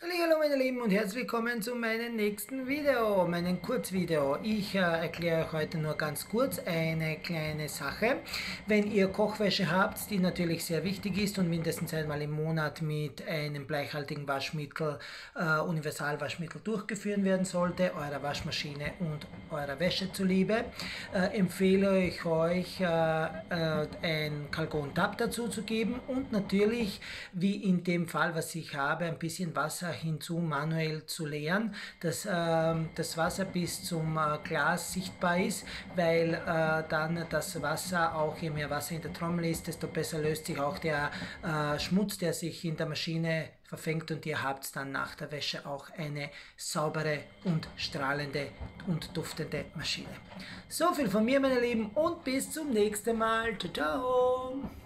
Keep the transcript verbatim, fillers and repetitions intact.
Hallo meine Lieben und herzlich willkommen zu meinem nächsten Video, meinem Kurzvideo. Ich äh, erkläre euch heute nur ganz kurz eine kleine Sache. Wenn ihr Kochwäsche habt, die natürlich sehr wichtig ist und mindestens einmal im Monat mit einem bleichhaltigen Waschmittel, äh, Universalwaschmittel durchgeführt werden sollte, eurer Waschmaschine und eurer Wäsche zuliebe, äh, empfehle ich euch äh, äh, ein Kalkontab dazu zu geben und natürlich, wie in dem Fall, was ich habe, ein bisschen Wasser hinzu manuell zu leeren, dass äh, das Wasser bis zum äh, Glas sichtbar ist, weil äh, dann das Wasser, auch je mehr Wasser in der Trommel ist, desto besser löst sich auch der äh, Schmutz, der sich in der Maschine verfängt, und ihr habt dann nach der Wäsche auch eine saubere und strahlende und duftende Maschine. So viel von mir, meine Lieben, und bis zum nächsten Mal. Ciao, ciao!